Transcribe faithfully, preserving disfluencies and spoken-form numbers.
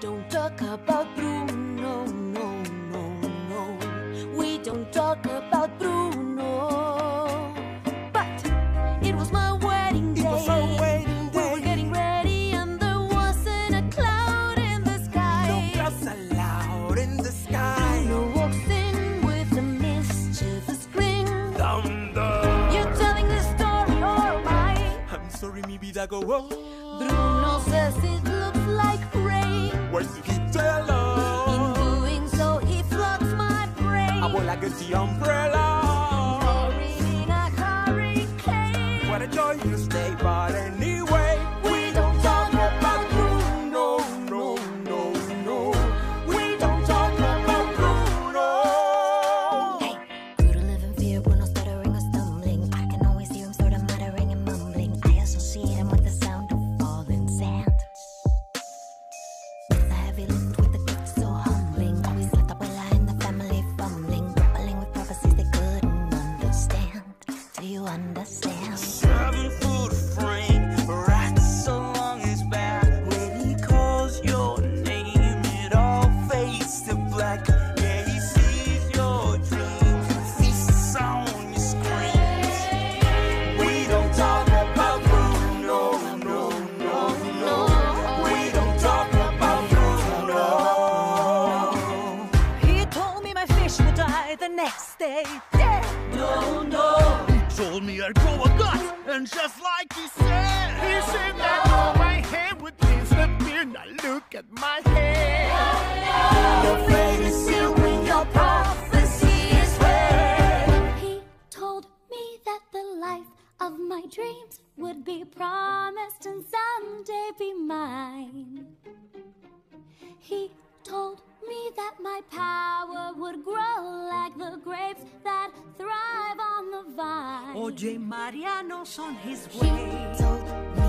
don't talk about Bruno, no, no, no. We don't talk about Bruno. But it was my wedding day. It was our wedding day. We were getting ready and there wasn't a cloud in the sky. No clouds allowed in the sky. Bruno walks in with a mischievous grin. Thunder. You're telling this story or am I? I'm sorry, mi vida go on. Bruno says it looks like rain. Where's the he tell us? In doing so, he floods my brain. I will like the umbrella. Roaring in a hurricane. What a joyous day, but anyway, We don't talk about Bruno, no, no, no. We don't talk about Bruno. Hey, grew to live in fear, Bruno stuttering or stumbling. I can always hear him sort of muttering and mumbling. I associate him with the sound of falling sand. It's a heavy lift with the gift so humbling. Always left Abuela and the family fumbling, grappling with prophecies they couldn't understand. Do you understand? Seven foot frame, right so long his back. When he calls your name, it all fades to black. Yeah, he sees your dreams, feasts on your screams. We don't talk about Bruno, no, no, no. We don't talk about Bruno. He told me my fish would die the next day. Yeah. No, no. Told me I'd grow a gut, and just like he said, he said that all my hair would disappear. Now look at my hair. Your fate is sealed when your prophecy is read. He told me that the life of my dreams would be promised and someday be mine. He told me that my power would grow like the grapes that thrive on the vine. Oye, Mariano's on his He way. told me